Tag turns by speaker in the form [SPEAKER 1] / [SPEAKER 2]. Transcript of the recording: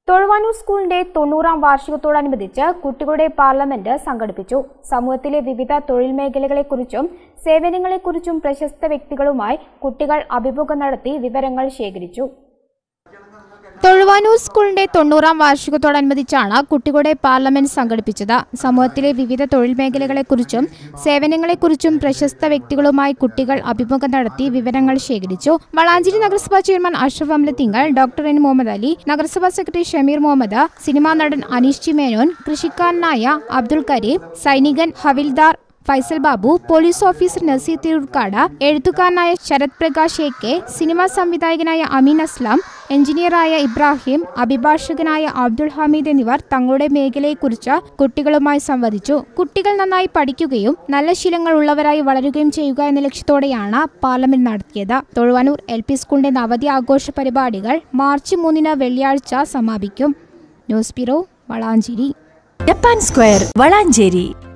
[SPEAKER 1] തൊഴുവാനൂർ സ്കൂളിന്റെ 90ാം വാർഷികത്തോടനുബന്ധിച്ച് കുട്ടികളുടെ പാർലമെന്റ് സംഘടിപ്പിച്ചു. സമൂഹത്തിലെ വിവിധ തൊഴിൽ മേഖലകളെക്കുറിച്ചും സേവനങ്ങളെക്കുറിച്ചും പ്രശസ്ത വ്യക്തികളുമായി കുട്ടികൾ അഭിമുഖം നടത്തി വിവരങ്ങൾ ശേഖരിച്ചു. തൊഴുവാനൂർ സ്കൂളിന്റെ 90ാം വാർഷികത്തോടനുബന്ധിച്ചാണ് കുട്ടികളുടെ പാർലമെന്റ് സംഘടിപ്പിച്ചത്. സമൂഹത്തിലെ വിവിധ തൊഴിൽ മേഖലകളെക്കുറിച്ചും സേവനങ്ങളെക്കുറിച്ചും പ്രശസ്ത വ്യക്തികളുമായി കുട്ടികൾ അഭിമുഖം നടത്തി വിവരങ്ങൾ ശേഖരിച്ചു. വളാഞ്ചേരി നഗരസഭാ chairman Ashraf Amlathingal, doctor N Muhammad Ali, നഗരസഭാ സെക്രട്ടറി ഷമീർ മുഹമ്മദ്, സിനിമാ നടൻ അനീഷ് ടി മേനോൻ, കൃഷിക്കാരനായ അബ്ദുൽ കരീം, സൈനികൻ ഹവിൽദാർ ഫൈസൽ ബാബു, പോലീസ് ഓഫീസർ നസീർ തിരൂർക്കാട്, എഴുത്തുകാരനായ ശരത് പ്രകാശ് എ.കെ, സിനിമാ സംവിധായകനായ അമീൻ അസ്ലാം, എഞ്ചിനീയറായ ഇബ്രാഹിം, അഭിഭാഷകനായ അബ്ദുൾ ഹമീദ് എന്നിവർ തങ്ങളുടെ മേഖലയെക്കുറിച്ച് കുട്ടികളുമായി സംവദിച്ചു. കുട്ടികൾ നന്നായി പഠിക്കുകയും നല്ല ശീലങ്ങൾ ഉള്ളവരായി വളരുകയും ചെയ്യുക എന്ന ലക്ഷ്യത്തോടെയാണ് പാർലമെന്റ് നടത്തിയത്. തൊഴുവാനൂർ LP സ്കൂളിന്റെ നവതി ആഘോഷ പരിപാടികൾ മാർച്ച് 3 വെള്ളിയാഴ്ച സമാപിക്കും. News bureau, Valanchery.
[SPEAKER 2] Japan square, Valanchery.